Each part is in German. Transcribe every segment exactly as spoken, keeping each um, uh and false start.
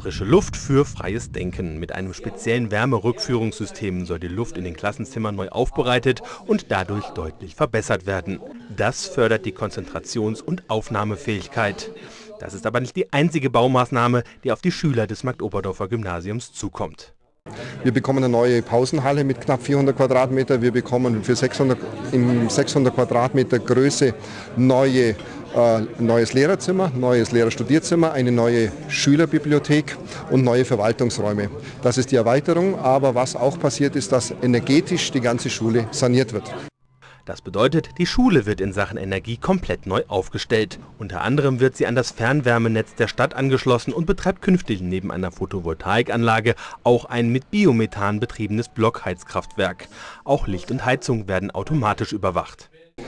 Frische Luft für freies Denken. Mit einem speziellen Wärmerückführungssystem soll die Luft in den Klassenzimmern neu aufbereitet und dadurch deutlich verbessert werden. Das fördert die Konzentrations- und Aufnahmefähigkeit. Das ist aber nicht die einzige Baumaßnahme, die auf die Schüler des Marktoberdorfer Gymnasiums zukommt. Wir bekommen eine neue Pausenhalle mit knapp vierhundert Quadratmeter. Wir bekommen für sechshundert, in sechshundert Quadratmeter Größe neue, äh, neues Lehrerzimmer, neues Lehrerstudierzimmer, eine neue Schülerbibliothek und neue Verwaltungsräume. Das ist die Erweiterung, aber was auch passiert ist, dass energetisch die ganze Schule saniert wird. Das bedeutet, die Schule wird in Sachen Energie komplett neu aufgestellt. Unter anderem wird sie an das Fernwärmenetz der Stadt angeschlossen und betreibt künftig neben einer Photovoltaikanlage auch ein mit Biomethan betriebenes Blockheizkraftwerk. Auch Licht und Heizung werden automatisch überwacht.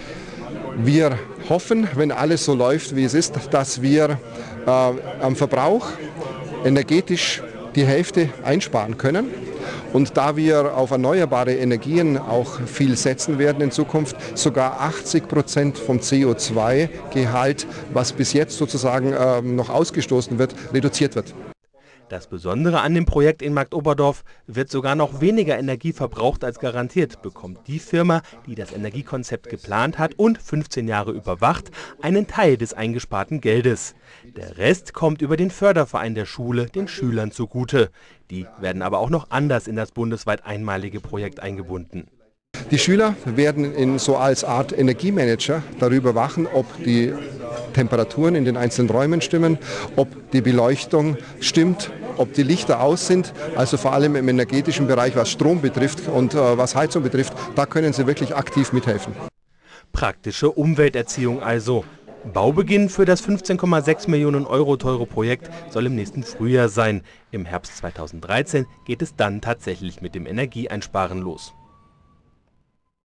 Wir hoffen, wenn alles so läuft, wie es ist, dass wir äh, am Verbrauch energetisch die Hälfte einsparen können. Und da wir auf erneuerbare Energien auch viel setzen werden in Zukunft, sogar achtzig Prozent vom C O zwei Gehalt, was bis jetzt sozusagen äh, noch ausgestoßen wird, reduziert wird. Das Besondere an dem Projekt in Marktoberdorf: wird sogar noch weniger Energie verbraucht als garantiert, bekommt die Firma, die das Energiekonzept geplant hat und fünfzehn Jahre überwacht, einen Teil des eingesparten Geldes. Der Rest kommt über den Förderverein der Schule den Schülern zugute. Die werden aber auch noch anders in das bundesweit einmalige Projekt eingebunden. Die Schüler werden in so als Art Energiemanager darüber wachen, ob die Temperaturen in den einzelnen Räumen stimmen, ob die Beleuchtung stimmt, ob die Lichter aus sind, also vor allem im energetischen Bereich, was Strom betrifft und äh, was Heizung betrifft, da können sie wirklich aktiv mithelfen. Praktische Umwelterziehung also. Baubeginn für das fünfzehn Komma sechs Millionen Euro teure Projekt soll im nächsten Frühjahr sein. Im Herbst zweitausenddreizehn geht es dann tatsächlich mit dem Energieeinsparen los.